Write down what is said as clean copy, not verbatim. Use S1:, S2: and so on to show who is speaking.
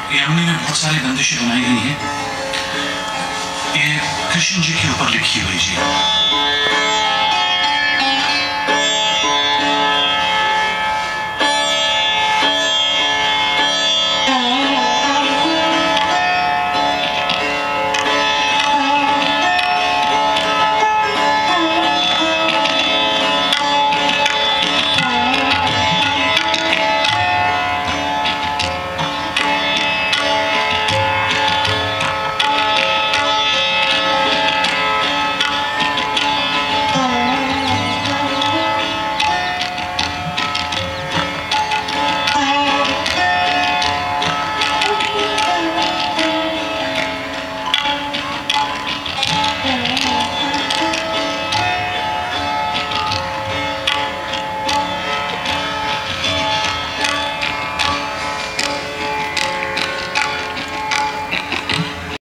S1: यामिनी में बहुत सारी बंदिशें बनाई गई हैं। ये कृष्ण जी के ऊपर लिखी हुई जी।